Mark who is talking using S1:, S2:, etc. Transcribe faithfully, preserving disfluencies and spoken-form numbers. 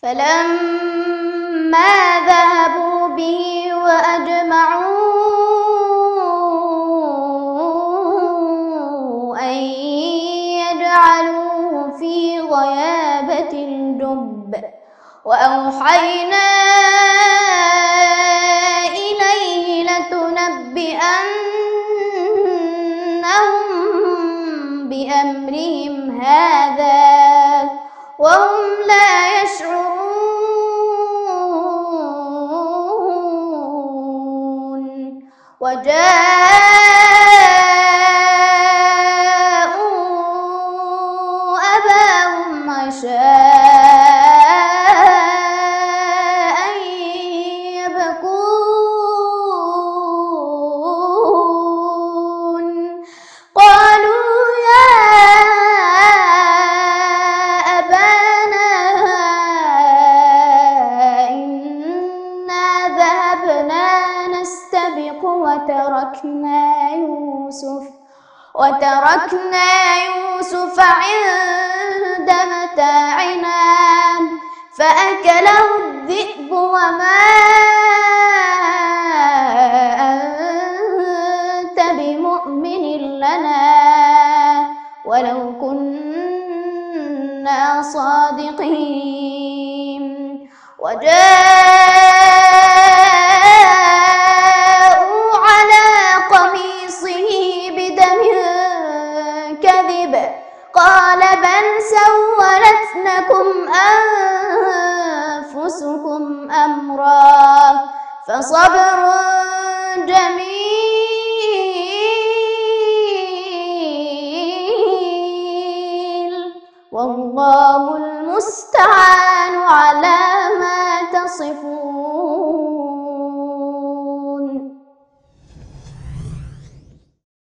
S1: فلما ذهبوا به وأجمعوا أن يجعلوه في غيابة الجب وأوحينا إليه لتنبئنهم بأمرهم هذا وهم لا يشعرون. وجاءوا أباهم عشاء يبكون قالوا يا أبانا إنا ذهبنا نستبق وتركنا يوسف وتركنا يوسف عند متاعنا فأكله الذئب وما أنت بمؤمن لنا ولو كنا صادقين. وجاءوا على قميصه بدم كذب قال بل سولت لكم أنفسكم أمرا فصبر جميل والله